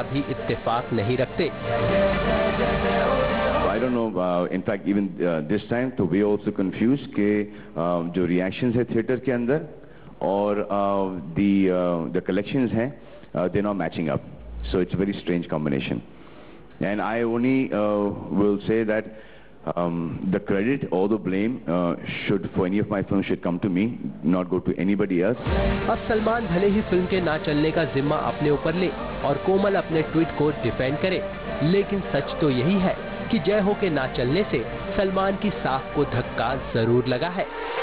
भी इत्तेफाक नहीं रखते। I don't know. In fact, even this time, तो we also confused कि जो reactions है theater के अंदर और the collections हैं, they're not matching up. So it's a very strange combination. And I only will say that the credit or the blame should for any of my films should come to me, not go to anybody else. अब सलमान भले ही film के ना चलने का जिम्मा अपने ऊपर ले और कोमल अपने ट्वीट को डिफेंड करे, लेकिन सच तो यही है कि जय हो के ना चलने से सलमान की साख को धक्का जरूर लगा है।